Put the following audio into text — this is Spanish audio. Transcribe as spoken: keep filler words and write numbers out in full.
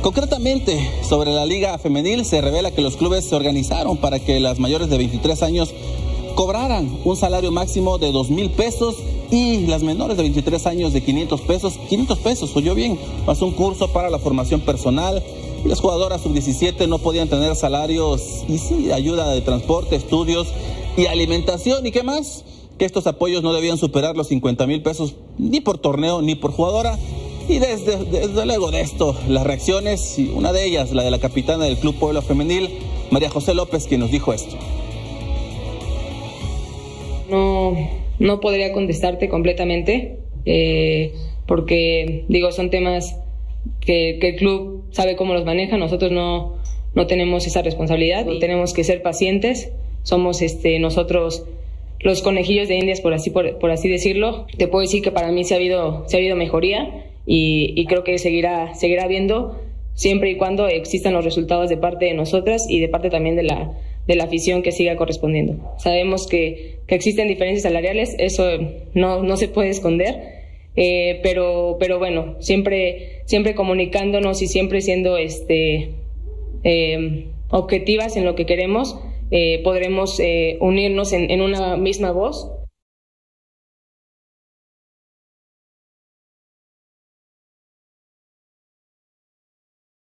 Concretamente, sobre la Liga Femenil, se revela que los clubes se organizaron para que las mayores de veintitrés años cobraran un salario máximo de dos mil pesos y las menores de veintitrés años de quinientos pesos. quinientos pesos, oyó bien, más un curso para la formación personal. Y las jugadoras sub diecisiete no podían tener salarios y sí, ayuda de transporte, estudios y alimentación. ¿Y qué más? Que estos apoyos no debían superar los cincuenta mil pesos ni por torneo ni por jugadora. Y desde, desde luego de esto, las reacciones, y una de ellas, la de la capitana del Club Puebla Femenil, María José López, quien nos dijo esto. No, no podría contestarte completamente, eh, porque digo, son temas que, que el club sabe cómo los maneja. Nosotros no, no tenemos esa responsabilidad y tenemos que ser pacientes. Somos este, nosotros los conejillos de Indias, por así, por, por así decirlo. Te puedo decir que para mí sí ha habido, sí ha habido mejoría y, y creo que seguirá, seguirá habiendo siempre y cuando existan los resultados de parte de nosotras y de parte también de la de la afición que siga correspondiendo. Sabemos que, que existen diferencias salariales, eso no, no se puede esconder, eh, pero, pero bueno, siempre, siempre comunicándonos y siempre siendo este, eh, objetivas en lo que queremos, eh, podremos eh, unirnos en, en una misma voz